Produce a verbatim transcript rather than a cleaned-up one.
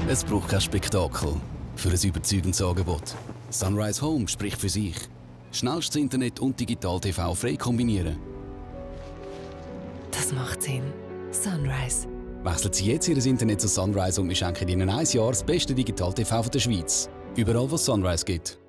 Es braucht kein Spektakel für ein überzeugendes Angebot. Sunrise Home spricht für sich. Schnellstes Internet und Digital-T V frei kombinieren. Das macht Sinn. Sunrise. Wechseln Sie jetzt Ihr Internet zu Sunrise und wir schenken Ihnen ein Jahr das beste Digital-T V der Schweiz. Überall, wo es Sunrise gibt.